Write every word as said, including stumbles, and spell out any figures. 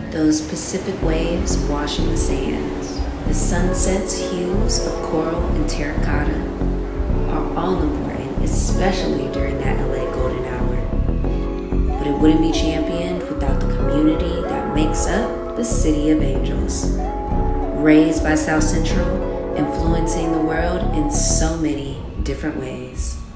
Those Pacific waves washing the sands, the sunset's hues of coral and terracotta are all important, especially during that L A golden hour. But it wouldn't be championed without the community that makes up the City of Angels. Raised by South Central, influencing the world in so many different ways.